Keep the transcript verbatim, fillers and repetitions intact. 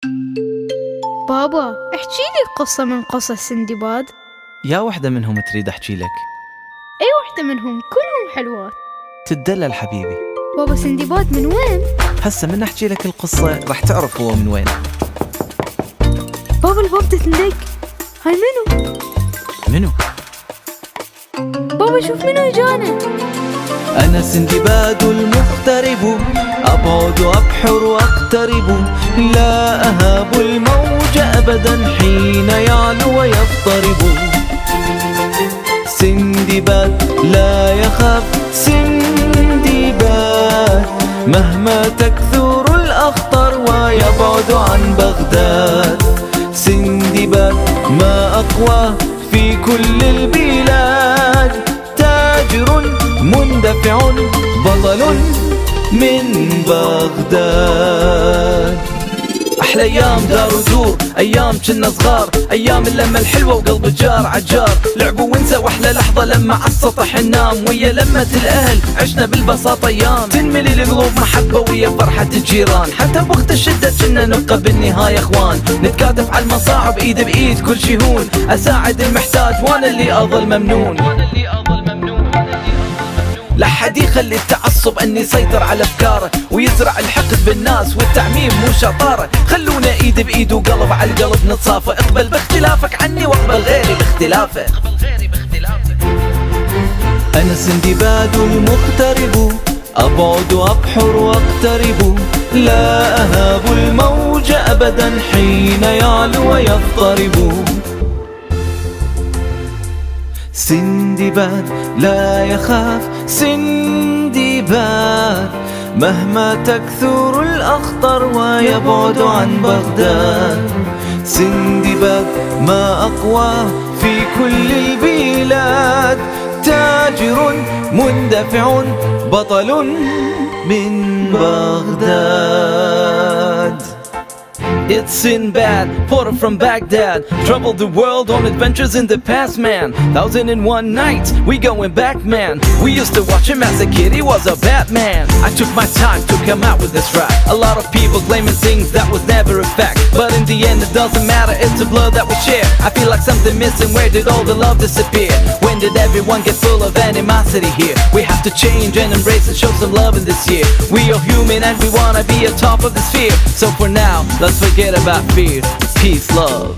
بابا، احكي لي قصة من قصص سندباد. يا وحدة منهم تريد أحكي لك؟ أي وحدة منهم، كلهم حلوات. تدلل حبيبي. بابا، سندباد من وين؟ هسه من أحكي لك القصة راح تعرف هو من وين. بابا، الباب تندق. هاي منو؟ منو؟ بابا، شوف منو اجانا. أنا سندباد المغترب، أبعد أبحر وأقترب، لا أهاب الموج أبدا حين يعلو ويضطرب. سندباد لا يخاف، سندباد مهما تكثر الأخطار ويبعد عن بغداد. سندباد ما أقوى في كل البلاد، تاجر مندفع بطل من بغداد. أحلى أيام دار ودور، أيام كنا صغار، أيام اللمة الحلوة وقلب الجار عجار. لعبوا ونسى وأحلى لحظة لما عالسطح ننام، ويا لمة الأهل عشنا بالبساطة أيام. تنملي القلوب محبة ويا فرحة الجيران، حتى بوقت الشدة كنا نبقى بالنهاية إخوان. نتكاتف على المصاعب إيد بإيد كل شي هون، أساعد المحتاج وأنا اللي أظل ممنون. لا حد يخلي التعصب أن يسيطر على أفكاره ويزرع الحقد بالناس، والتعميم مو شطارة. خلونا إيد بإيد وقلب على القلب نتصافى، اقبل باختلافك عني واقبل غيري باختلافه. أنا سندباد المغترب، أبعد أبحر وأقترب، لا أهاب الموج أبدا حين يعلو ويضطرب. سندباد لا يخاف، سندباد مهما تكثر الأخطار ويبعد عن بغداد. سندباد ما أقوى في كل البلاد، تاجر مندفع بطل من بغداد. It's Sinbad, porter from Baghdad, traveled the world on adventures in the past, man. Thousand and one nights, we going back, man. We used to watch him as a kid, he was a Batman. I took my time to come out with this rap. A lot of people claiming things that was never a fact, but in the end it doesn't matter, it's the blood that we share. I feel like something missing, where did all the love disappear? When did everyone get full of animosity here? We have to change and embrace and show some love in this year. We are human and we wanna be atop of the sphere. So for now, let's forget about fear, peace, love.